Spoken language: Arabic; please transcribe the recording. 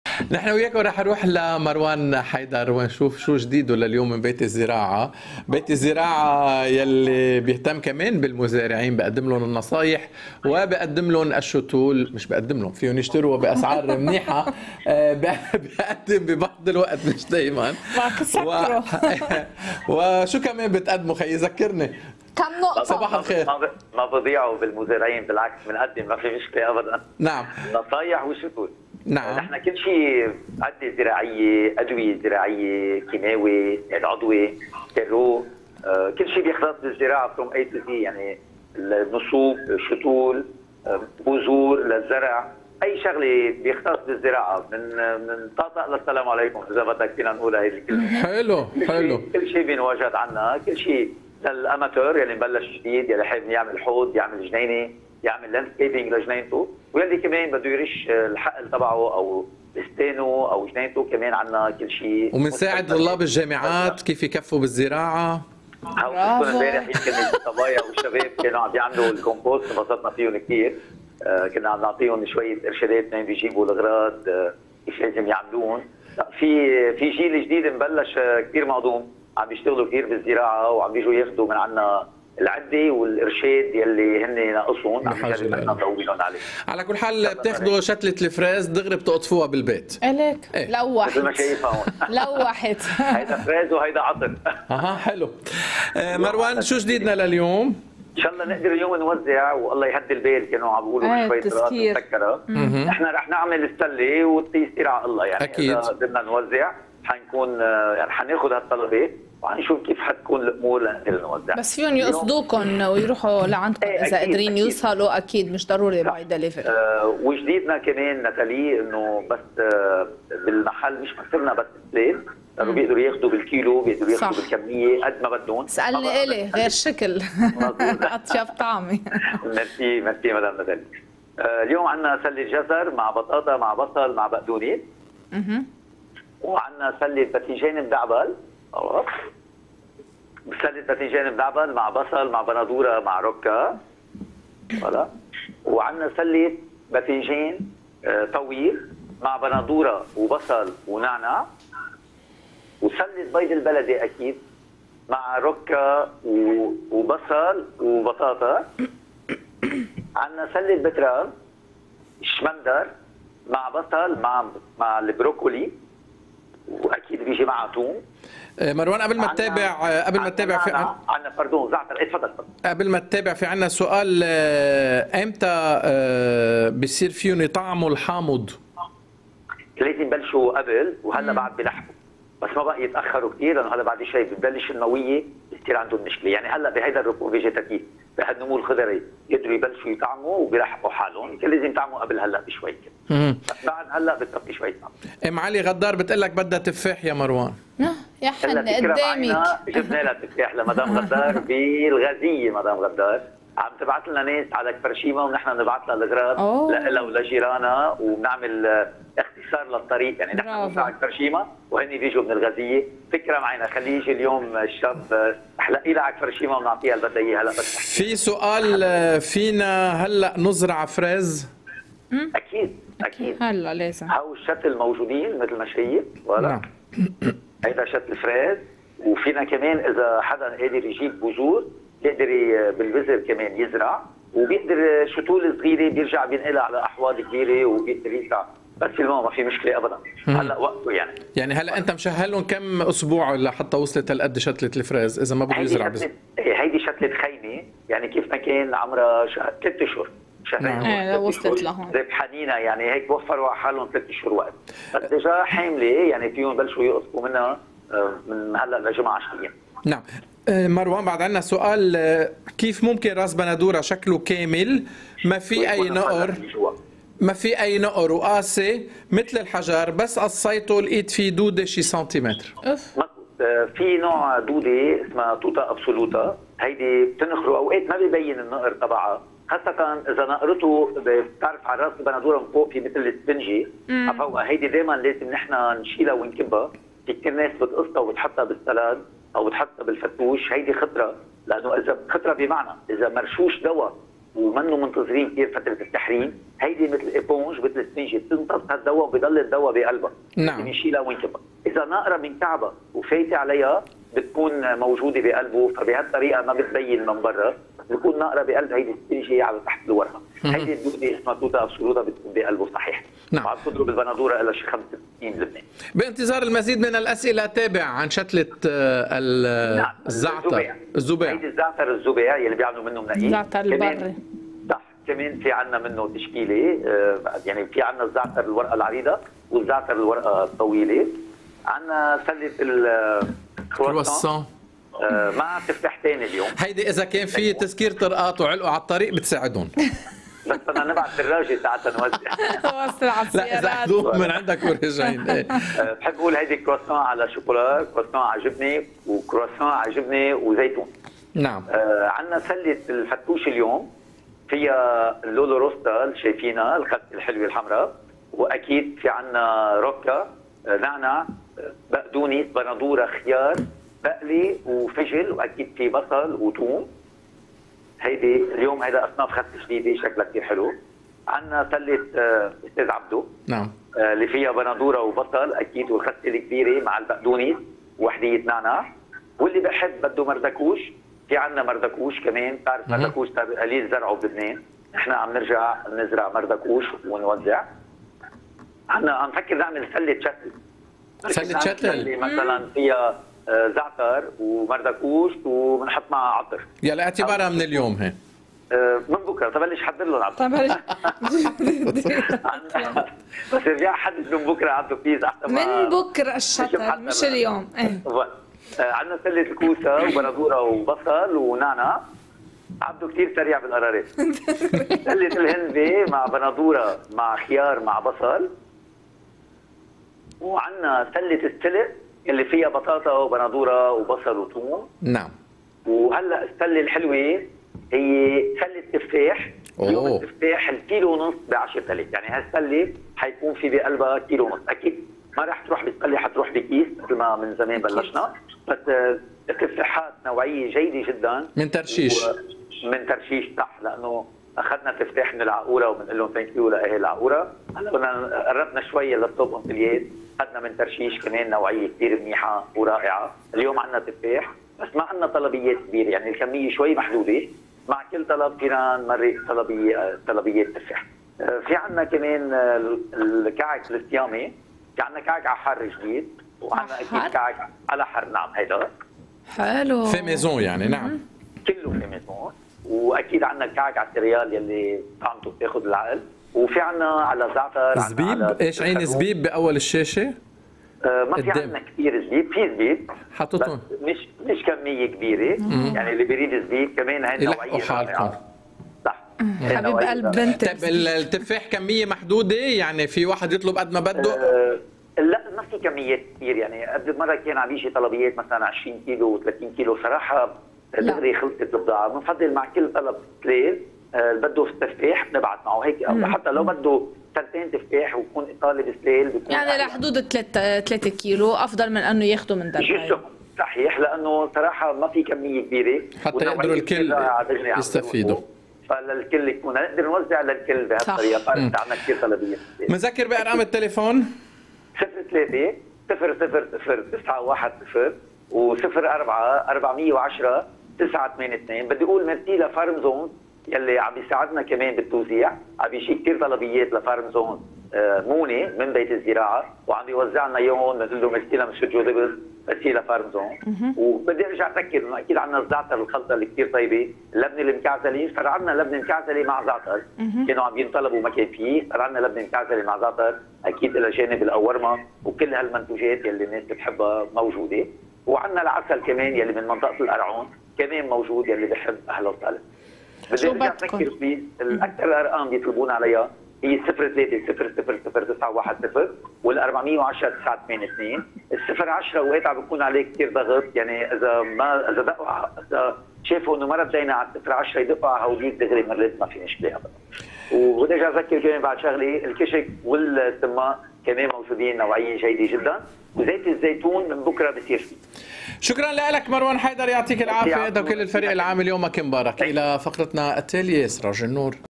نحن وياك رح نروح لمروان حيدر ونشوف شو جديده لليوم من بيت الزراعة. بيت الزراعة يلي بيهتم كمان بالمزارعين، بقدم لهم النصايح وبقدم لهم الشتول، مش بقدم لهم، فيهم يشتروا بأسعار منيحة. بقدم ببعض الوقت مش دايما. معك سكره. وشو كمان بتقدموا خي ذكرني. كم نقطة؟ صباح الخير. ما بضيعوا بالمزارعين، بالعكس بنقدم، ما في مشكله ابدا. نعم. نصايح وشتول. نعم. نحن كل شيء، عدة زراعيه، ادويه زراعيه، كيماوي، عضوي، كيرو، كل شيء بيختص بالزراعه فروم اي تو زي، يعني النصوب، شتول، بذور للزرع، اي شغله بيختص بالزراعه، من طاطا للسلام عليكم اذا بدك فينا نقولها هي الكلمه. حلو حلو. كل شيء بينوجد عنا، كل شيء للاماتور يلي مبلش جديد، يلي حابب يعمل حوض، يعمل جنينه، يعمل لاندسكيبنج لجنينته، واللي كمان بده يرش الحقل تبعه او بستانه او جنينته، كمان عنا كل شيء. ومنساعد طلاب الجامعات كيف يكفوا بالزراعه. هاو امبارح يمكن الصبايا والشباب كانوا عم يعملوا الكومبوست، انبسطنا فيهم كثير. كنا عم نعطيهم شويه ارشادات منين بيجيبوا الاغراض، كيف لازم يعملون. في جيل جديد مبلش كثير مهضوم، عم بيشتغلوا كثير بالزراعه، وعم بيجوا ياخذوا من عنا العده والارشاد يلي هن ناقصهم، عم نضوي لهم عليه. على كل حال بتاخذوا شتله الفريز دغري بتقطفوها بالبيت. الك إيه؟ لوحت مثل ما شايفها هون. لوحت. هيدا فريز وهيدا عطر. اها حلو. مروان شو جديدنا لليوم؟ ان شاء الله نقدر اليوم نوزع، والله يهدي البال. كانوا عم بيقولوا شويه رات مسكره، نحن رح نعمل السله والتيسير على الله، يعني أكيد. اذا قدرنا نوزع حنكون، يعني حناخذ هالطلبات وحنشوف كيف حتكون الامور لنقدر نوزع. بس فيهم يقصدوكم ويروحوا لعندكم اذا قادرين أكيد. يوصلوا، اكيد مش ضروري باي دليفري. وجديدنا كمان نتالي انه بس بالمحل مش مكتبنا بس بليت، لانه بيقدروا ياخذوا بالكيلو، بيقدروا ياخذوا بالكميه قد ما بدهم. سألني إلي غير شكل أطيب طعمي. ميرسي ميرسي مدام نتالي. اليوم عندنا سله جزر مع بطاطا مع بصل مع بقدونس. وعندنا سله باذنجان مدعبل، خلاص. سله باذنجان مدعبل مع بصل مع بندوره مع ركه، فوالا. وعندنا سله باذنجان طويل مع بندوره وبصل ونعناع، وسله بيض البلدي اكيد مع ركه وبصل وبطاطا. عندنا سله بتراب شمندر مع بصل مع البروكولي، واكيد بيجي معها ثوم. مروان قبل ما تتابع في عندنا باردون زعتر. اتفضل. قبل ما تتابع في عندنا سؤال، امتى بصير فيهم يطعموا الحامض؟ لازم يبلشوا قبل، وهلا بعد بيلحقوا، بس ما بقى يتاخروا كثير، لانه هلا بعد شوي بتبلش النويه يصير عندهم مشكله. يعني هلا بهيدا الركوب فيجيتاتيف، بهالنمو الخضري يقدروا يبلشوا يطعموا وبيلحقوا حالهم، كان لازم يطعموا قبل هلا بشوي كده، بس بعد هلا بتبقي شوي طعم. ام علي غدار بتقول لك بدها تفاح يا مروان. يا حن قدامك. جبنا لها تفاح لمدام غدار بالغازيه. مدام غدار عم تبعث لنا ناس على كفرشيما، ونحن بنبعث لها الاغراض لها ولجيرانها، وبنعمل اختصار للطريق. يعني نحن بنساعد كفرشيما وهن بيجوا من الغازيه. فكره معنا، خليه يجي اليوم الشاب، احلقي لها على كفرشيما ونعطيها اللي بدها اياها. هلا بس في سؤال، فينا هلا نزرع فريز؟ اكيد اكيد هلا لازم. هاو الشتل موجودين مثل ما شايف، ولا نعم. هيدا شتل فريز. وفينا كمان اذا حدا قادر يجيب بذور، بيقدر بالبذر كمان يزرع، وبيقدر شتول صغيره بيرجع بينقلها على احواض كبيره وبيقدر يزرع. بس الماء ما في مشكله ابدا، هلا وقته يعني. يعني هلا انت مشهلهم كم اسبوع لحتى وصلت هالقد شتله الفريز اذا ما بده يزرع بذر؟ هيدي شتله خيمه، يعني كيف ما كان عمرها 3 اشهر شهرين. ايه وصلت لهون ربحانينا، يعني هيك وفروا على حالهم 3 اشهر وقت، بس ديجا حامله، يعني فيهم يبلشوا يقصفوا منها من هلا لجمعه 10 ايام. نعم. مروان بعد عندنا سؤال، كيف ممكن راس بندوره شكله كامل ما في اي نقر، ما في اي نقر وقاسي مثل الحجر، بس قصيته لقيت فيه دوده شي سنتيمتر؟ في نوع دوده اسمها توتا ابسولوتا، هيدي بتنخروا اوقات ما بيبين النقر تبعها، خاصة إذا نقرته بتعرف على راس البندورة من فوق في مثل السفنجي عفوا، هيدي دائما لازم نحن نشيلها ونكبها. في كثير ناس بتقصها وبتحطها بالسلاد أو بتحطها بالفتوش، هيدي خطرة، لأنه إذا خطرة بمعنى إذا مرشوش دواء ومنه منتظرين كثير فتره التحريم، هيدي مثل ايبونج مثل اسفنجه بتمتص هالدواء وبضل الدواء بقلبها. نعم. بنشيلها وينكبها، اذا ناقره من كعبه وفايته عليها بتكون موجوده بقلبه، فبهالطريقه ما بتبين من برا، بتكون ناقره بقلب هيدي الاسفنجه على تحت الورقه. هيدي الدوده اسمها توتا ابسولوتا بتكون بقلبه صحيح. نعم. وعم تضرب البندوره لها شي 65 بلبنان. بانتظار المزيد من الاسئله تابع عن شتله الزعتر الزباع. هيدي الزعتر الزباع يلي بيعملوا منه مناقيش. الزعتر البري. صح، كمان في عندنا منه تشكيله، يعني في عندنا الزعتر الورقه العريضه والزعتر الورقه الطويله. عندنا سله الكرواسون مع تفاح ثاني اليوم. هيدي اذا كان في تذكير طرقات وعلقوا على الطريق بتساعدهم. بس بدنا نبعث دراجه ساعتها نوزع. وصل على لا اذا اخذوهم من عندك ورجعين. بحب اقول هيدي كرواسون على شوكولا، كرواسون على جبنه، وكرواسون على جبنه وزيتون. نعم. عندنا سله الفتوش اليوم فيها اللولو روستا اللي شايفينها الخط الحلوه الحمراء، واكيد في عندنا روكا، نعناع، بقدونس، بندوره، خيار، بقلي وفجل، واكيد في بصل وثوم. هيدي اليوم هيدا اصناف خس جديده شكلها كثير حلو. عندنا سله استاذ عبدو. نعم. اللي فيها بندوره وبصل اكيد والخس الكبيره مع البقدونس ووحديه نعناع. واللي بحب بده مردكوش، في عندنا مردكوش كمان، بتعرف مردكوش قليل زرعه بلبنان، نحن عم نرجع نزرع مردكوش ونوزع. عندنا عم نفكر نعمل سله شتل. سله شتل مثلا فيها زعتر ومردكوش وبنحط معها عطر. يلا اعتبارها من اليوم هي. من بكره تبلش حضر لهم عطر. بس رجع حدد من بكره عطوا بليز احسن من بكره الشتل مش اليوم. عندنا سله الكوسه وبندوره وبصل ونعناع. عبده كثير سريع بالقرارات. سله الهندبه مع بندوره مع خيار مع بصل. وعندنا سله السلق اللي فيها بطاطا وبندوره وبصل وثوم. نعم. وهلا السله الحلوه هي سله تفاح. اليوم التفاح الكيلو ونص ب 10,000، يعني هالسله حيكون في بقلبها كيلو ونص، اكيد ما راح تروح بسله، حتروح بكيس مثل ما من زمان بلشنا، بس التفاحات نوعيه جيده جدا من ترشيش. من ترشيش صح، لانه اخذنا تفاح من العقوره وبنقول لهم ثانك يو لاهل العقوره. هلا بدنا قربنا شويه للطب انفليات، اخذنا من ترشيش كمان نوعيه كثير منيحه ورائعه. اليوم عندنا تفاح بس ما عندنا طلبيات كبيره، يعني الكميه شوي محدوده، مع كل طلب فينا نمرق طلبيات تفاح. في عندنا كمان الكعك الصيامي، في عندنا كعك على حر جديد، وعندنا اكيد كعك على حر. نعم هيدا حلو في ميزون يعني. نعم كله في ميزون. واكيد عندنا الكعك على السريال يلي طعمته بتاخذ العقل. وفي عندنا على زعتر زبيب. ايش عين زبيب باول الشاشه؟ ما في عندنا كثير زبيب، في زبيب حطيتهم مش كميه كبيره. يعني اللي بيريد زبيب كمان هاي النوعيه حالكم. صح حبيب قلب بنتك. طيب التفاح كميه محدوده، يعني في واحد يطلب قد ما بده؟ لا ما في كميات كثير، يعني قبل مره كان عم يجي طلبيات مثلا 20 كيلو و30 كيلو، صراحه دغري خلصت البضاعه. بنفضل مع كل طلب سليل بده تفاح بنبعث معه هيك، حتى لو بده سلتين تفاح ويكون طالب سليل بيكون يعني لحدود 3 كيلو افضل من انه ياخذوا من دبي. صحيح، لانه صراحه ما في كميه كبيره حتى يقدروا الكل يستفيدوا، فللكل يكون نقدر نوزع للكل بهالطريقه. عندنا كثير طلبيات. بنذكر بارقام التليفون 03 000 910 و04 410 982. بدي اقول ميرسي لفارم زون يلي عم بيساعدنا كمان بالتوزيع، عم بيجي كثير طلبيات لفارم زون موني من بيت الزراعه، وعم بيوزع لنا اياهم. بنقول له ميرسي لمسيو جوزيبس، ميرسي لفارم زون. وبدي ارجع اذكر انه اكيد عندنا الزعتر الخلطه اللي كثير طيبه، اللبنه المكعزله، صار عندنا لبنه مكعزله مع زعتر، كانوا عم ينطلبوا وما كان فيه، صار عندنا لبنه مكعزله مع زعتر، اكيد الى جانب الاورما وكل هالمنتوجات يلي الناس بتحبها موجوده. وعندنا العسل كمان يلي من منطقه القرعون كمان موجود، يلي بحب اهلا وسهلا. بدي ارجع اذكر فيه الاكثر الارقام بيطلبون عليها هي 03 000 910 وال410 982. ال010 اوقات عم بيكون عليه كثير ضغط، يعني اذا دقوا اذا شافوا انه ما ردينا على 010 يدقوا على هوديك دغري مرات ما في مشكله ابدا. وبدي ارجع اذكر كمان بعد شغله، الكشك والسماء كمان موجودين نوعيه جيده جدا، وزيت الزيتون من بكره بصير فيه. شكرا لك مروان حيدر، يعطيك العافيه، وكل الفريق العامل يومك مبارك. الى فقرتنا التاليه سراج النور.